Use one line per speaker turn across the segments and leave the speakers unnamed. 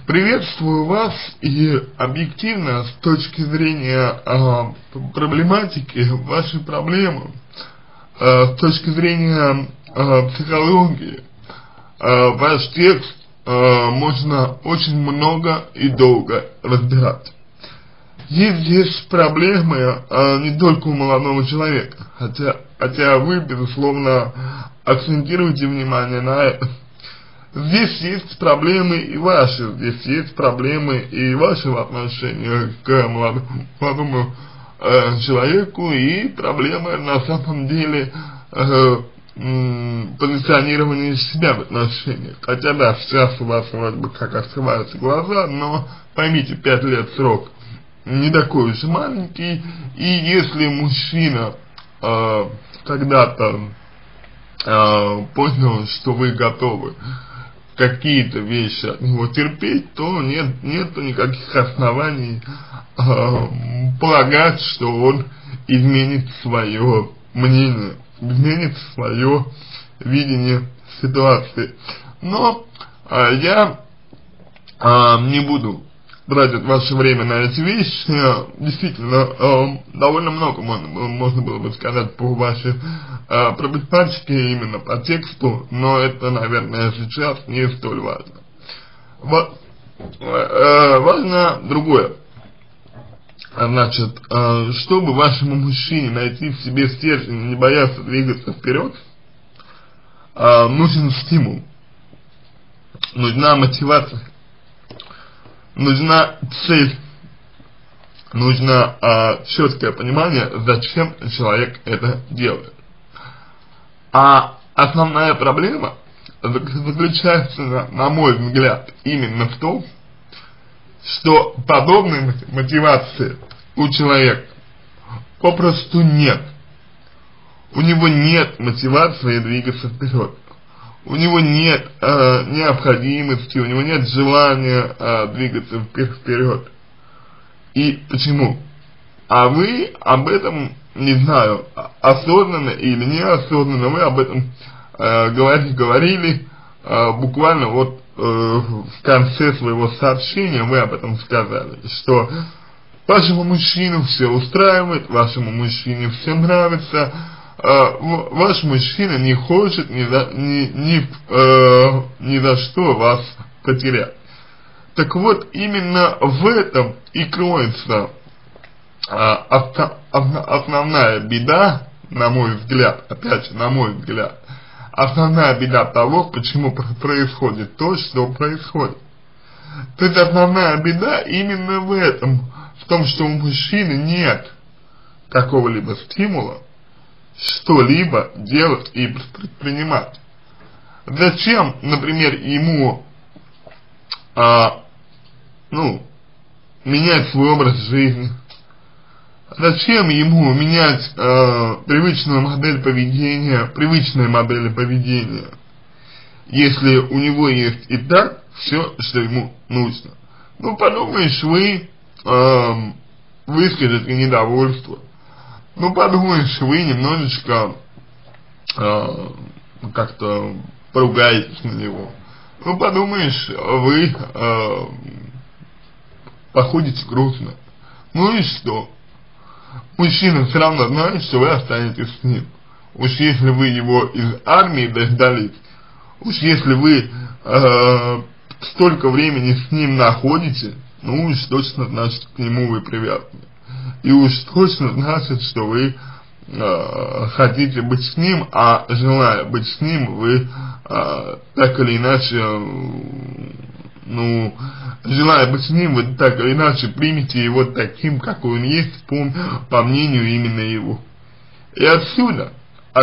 Приветствую вас, и объективно с точки зрения проблематики вашей проблемы, с точки зрения психологии, ваш текст можно очень много и долго разбирать. Есть здесь проблемы не только у молодого человека, хотя вы, безусловно, акцентируете внимание на это. Здесь есть проблемы и ваши, здесь есть проблемы и вашего отношения к молодому человеку, и проблемы на самом деле позиционирования себя в отношениях. Хотя да, сейчас у вас вроде бы как открываются глаза, но поймите, 5 лет срок не такой уж маленький, и если мужчина когда-то понял, что вы готовы какие-то вещи от него терпеть, то нету никаких оснований полагать, что он изменит свое мнение, изменит свое видение ситуации. Но я не буду тратить ваше время на эти вещи. Действительно, довольно много можно было бы сказать по вашей проблематике, именно по тексту, но это, наверное, сейчас не столь важно. Важно другое. Значит, чтобы вашему мужчине найти в себе стержень и не бояться двигаться вперед, нужен стимул, нужна мотивация, нужна цель, нужно четкое понимание, зачем человек это делает. А основная проблема заключается, на мой взгляд, именно в том, что подобной мотивации у человека попросту нет. У него нет мотивации двигаться вперед. У него нет необходимости, у него нет желания двигаться вперед. И почему? А вы об этом, не знаю, осознанно или неосознанно, вы об этом говорили буквально вот в конце своего сообщения, вы об этом сказали, что вашему мужчину все устраивает, вашему мужчине все нравится, ваш мужчина не хочет ни за что вас потерять. Так вот, именно в этом и кроется основная беда, на мой взгляд, опять же, на мой взгляд, основная беда того, почему происходит то, что происходит. То есть основная беда именно в этом, в том, что у мужчины нет какого-либо стимула что-либо делать и предпринимать. Зачем, например, ему менять свой образ жизни? Зачем ему менять привычную модель поведения, привычные модели поведения, если у него есть и так все, что ему нужно? Ну, подумаешь, вы выскажете недовольство. Ну, подумаешь, вы немножечко как-то поругаетесь на него. Ну, подумаешь, вы походите грустно. Ну и что? Мужчина все равно знает, что вы останетесь с ним. Уж если вы его из армии дождались, уж если вы столько времени с ним находите, ну уж точно значит, к нему вы привязаны. И уж точно значит, что вы хотите быть с ним, а желая быть с ним, вы так или иначе, желая быть с ним, вы так или иначе примете его таким, какой он есть, по мнению именно его. И отсюда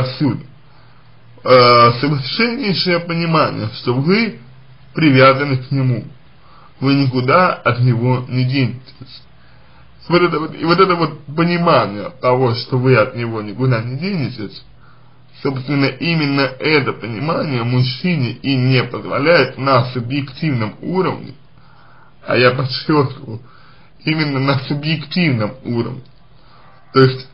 совершеннейшее понимание, что вы привязаны к нему, вы никуда от него не денетесь. И вот это вот понимание того, что вы от него никуда не денетесь, собственно, именно это понимание мужчине и не позволяет на субъективном уровне, а я подчеркиваю, именно на субъективном уровне. То есть,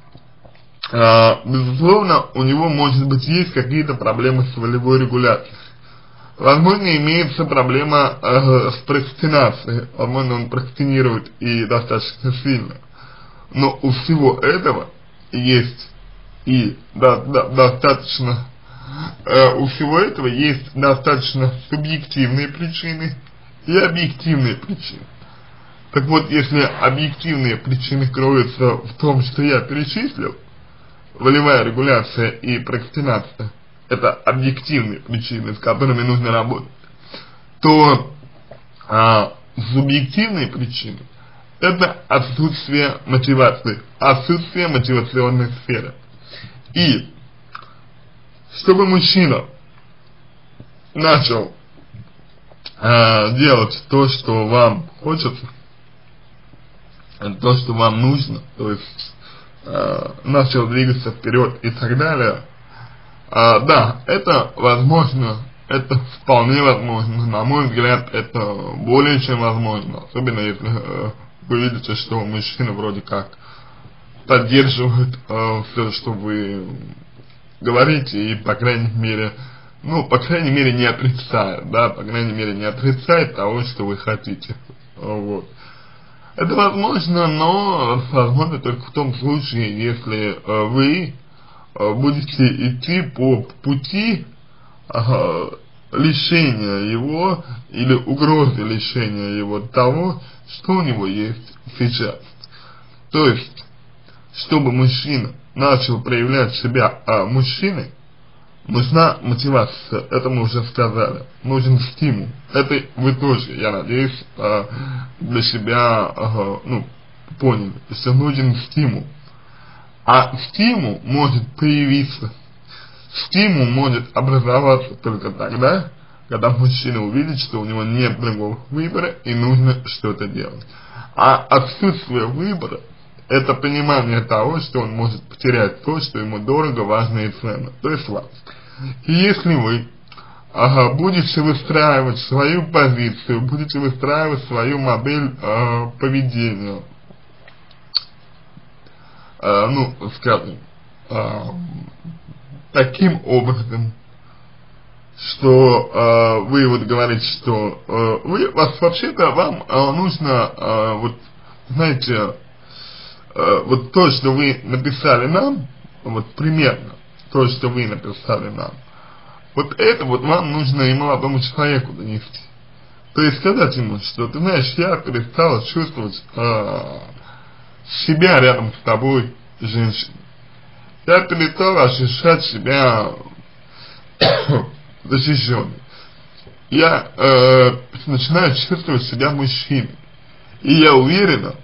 безусловно, у него, может быть, есть какие-то проблемы с волевой регуляцией. Возможно, имеется проблема с прокрастинацией, возможно, он прокрастинирует и достаточно сильно, но у всего этого есть и достаточно, у всего этого есть достаточно субъективные причины и объективные причины. Так вот, если объективные причины кроются в том, что я перечислил, волевая регуляция и прокрастинация, это объективные причины, с которыми нужно работать, то субъективные причины — это отсутствие мотивации, отсутствие мотивационной сферы. И чтобы мужчина начал делать то, что вам хочется, то, что вам нужно, то есть начал двигаться вперед и так далее, да, это возможно, это вполне возможно, на мой взгляд, это более чем возможно, особенно если вы видите, что мужчина вроде как поддерживает все, что вы говорите, и по крайней мере, не отрицает, да, по крайней мере не отрицает того, что вы хотите, вот. Это возможно, но возможно только в том случае, если вы будете идти по пути лишения его или угрозы лишения его того, что у него есть сейчас. То есть, чтобы мужчина начал проявлять себя мужчиной, нужна мотивация, это мы уже сказали, нужен стимул. Это вы тоже, я надеюсь, для себя поняли, что нужен стимул. А стимул может появиться, стимул может образоваться только тогда, когда мужчина увидит, что у него нет другого выбора и нужно что-то делать. А отсутствие выбора — это понимание того, что он может потерять то, что ему дорого, важно и ценно, то есть вас. И если вы будете выстраивать свою позицию, будете выстраивать свою модель поведения, скажем, таким образом, что вы вот говорите, что вообще-то вам нужно, вот знаете, вот то, что вы написали нам, вот примерно то, что вы написали нам, вот это вот вам нужно и молодому человеку донести. То есть сказать ему, что ты знаешь, я перестала чувствовать себя рядом с тобой, женщиной. Я перестала ощущать себя защищенной. Я начинаю чувствовать себя мужчиной. И я уверена,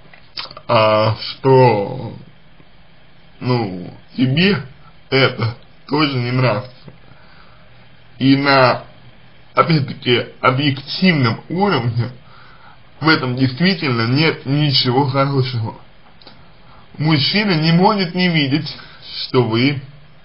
что тебе это тоже не нравится. И на, опять-таки, объективном уровне в этом действительно нет ничего хорошего. Мужчина не может не видеть, что вы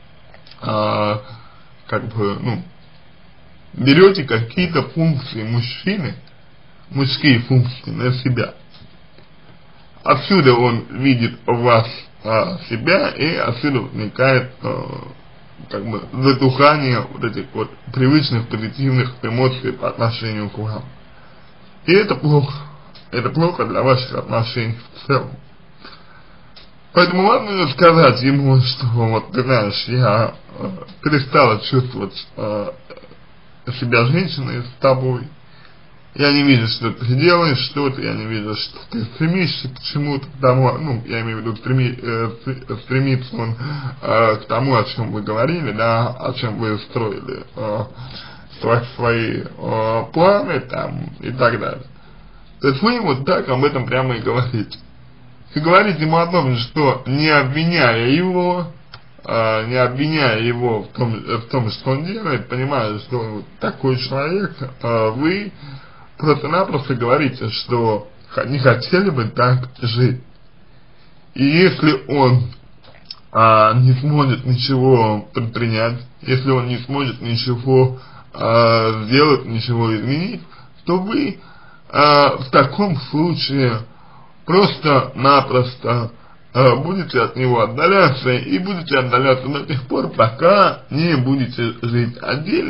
берете какие-то функции мужчины, мужские функции на себя. Отсюда он видит у вас себя, и отсюда возникает затухание вот этих вот привычных позитивных эмоций по отношению к вам. И это плохо. Это плохо для ваших отношений в целом. Поэтому вам нужно сказать ему, что вот ты знаешь, я перестала чувствовать себя женщиной с тобой. Я не вижу, что ты делаешь что-то, я не вижу, что ты стремишься к чему-то, к тому, я имею в виду, стремится он к тому, о чем вы говорили, да, о чем вы строили свои планы там и так далее. То есть вы вот так об этом прямо и говорите. И говорите ему о том, что не обвиняя его в том, что он делает, понимая, что он вот такой человек, вы просто-напросто говорите, что не хотели бы так жить. И если он не сможет ничего предпринять, если он не сможет ничего сделать, ничего изменить, то вы в таком случае просто-напросто будете от него отдаляться и будете отдаляться до тех пор, пока не будете жить отдельно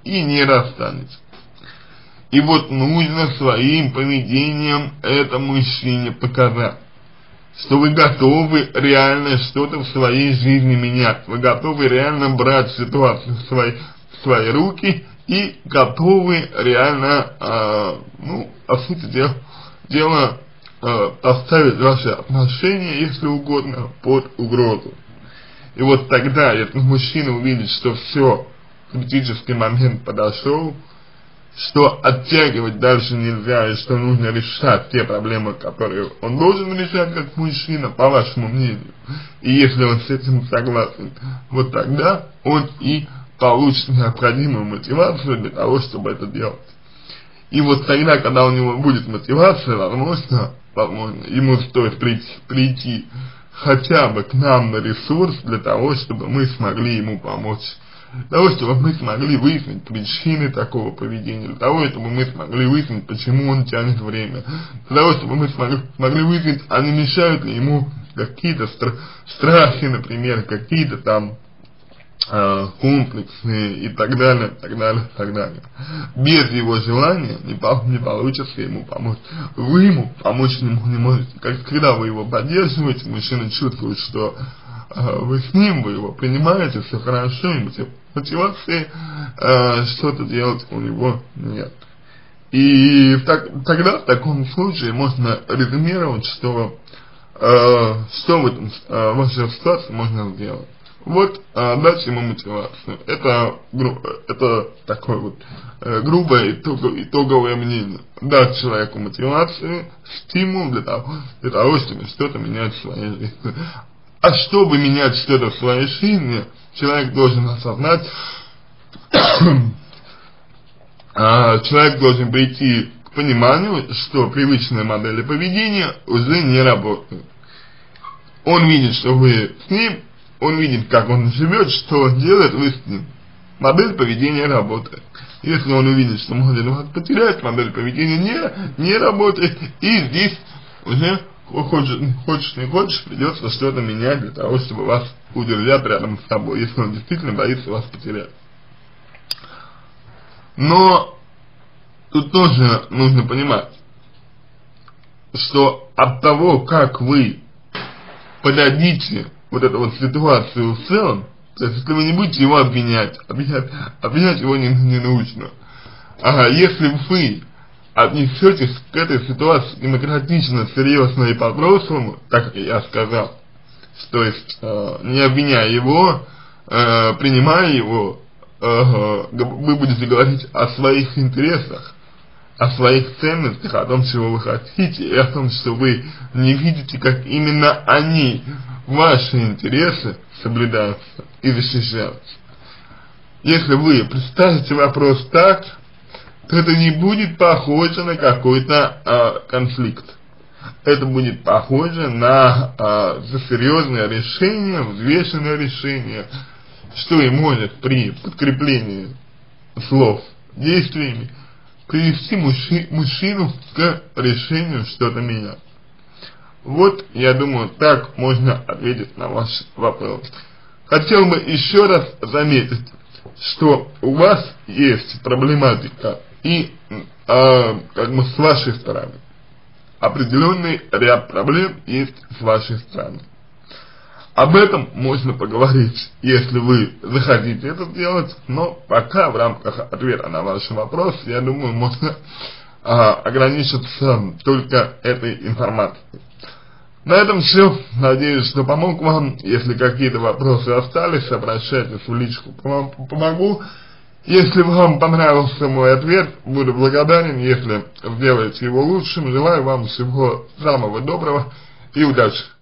и не расстанетесь. И вот нужно своим поведением этому мужчине показать, что вы готовы реально что-то в своей жизни менять, вы готовы реально брать ситуацию в свои руки и готовы реально, по сути дела, поставить ваши отношения, если угодно, под угрозу. И вот тогда этот мужчина увидит, что все, критический момент подошел, что оттягивать дальше нельзя, и что нужно решать те проблемы, которые он должен решать как мужчина, по вашему мнению. И если он с этим согласен, вот тогда он и получит необходимую мотивацию для того, чтобы это делать. И вот тогда, когда у него будет мотивация, возможно, ему стоит прийти хотя бы к нам на ресурс для того, чтобы мы смогли ему помочь. Для того, чтобы мы смогли выяснить причины такого поведения, для того, чтобы мы смогли выяснить, почему он тянет время, для того, чтобы мы смогли выяснить, а не мешают ли ему какие-то страхи, например, какие-то там комплексы и так далее, так далее, так далее. Без его желания не получится ему помочь. Вы ему помочь не можете. Когда вы его поддерживаете, мужчина чувствует, что вы с ним, вы его принимаете, все хорошо, и мотивации что-то делать у него нет. И тогда в таком случае можно резюмировать, что в этой ситуации можно сделать. Вот дать ему мотивацию. Это такое вот грубое итоговое мнение. Дать человеку мотивацию, стимул для того, чтобы что-то менять в своей жизни. А чтобы менять что-то в своей жизни, человек должен осознать, человек должен прийти к пониманию, что привычные модели поведения уже не работают. Он видит, что вы с ним, он видит, как он живет, что он делает, вы с ним. Модель поведения работает. Если он увидит, что может вас потерять, модель поведения не работает, и здесь уже хочешь не хочешь, придется что-то менять для того, чтобы вас удержать рядом с собой, если он действительно боится вас потерять. Но тут тоже нужно понимать, что от того, как вы подадите вот эту вот ситуацию в целом, то есть если вы не будете его обвинять его не нужно. Если вы отнесетесь к этой ситуации демократично, серьезно и по-взрослому, так как я сказал, то есть не обвиняя его, принимая его, вы будете говорить о своих интересах, о своих ценностях, о том, чего вы хотите, и о том, что вы не видите, как именно они, ваши интересы, соблюдаются и защищаются. Если вы представите вопрос так, то это не будет похоже на какой-то конфликт. Это будет похоже на серьезное решение, взвешенное решение, что и может при подкреплении слов действиями привести мужчину к решению что-то менять. Вот, я думаю, так можно ответить на ваш вопрос. Хотел бы еще раз заметить, что у вас есть проблематика и как бы с вашей стороны. Определенный ряд проблем есть с вашей стороны. Об этом можно поговорить, если вы захотите это сделать, но пока в рамках ответа на ваш вопрос, я думаю, можно ограничиться только этой информацией. На этом все. Надеюсь, что помог вам. Если какие-то вопросы остались, обращайтесь в личку, помогу. Если вам понравился мой ответ, буду благодарен, если сделаете его лучшим. Желаю вам всего самого доброго и удачи.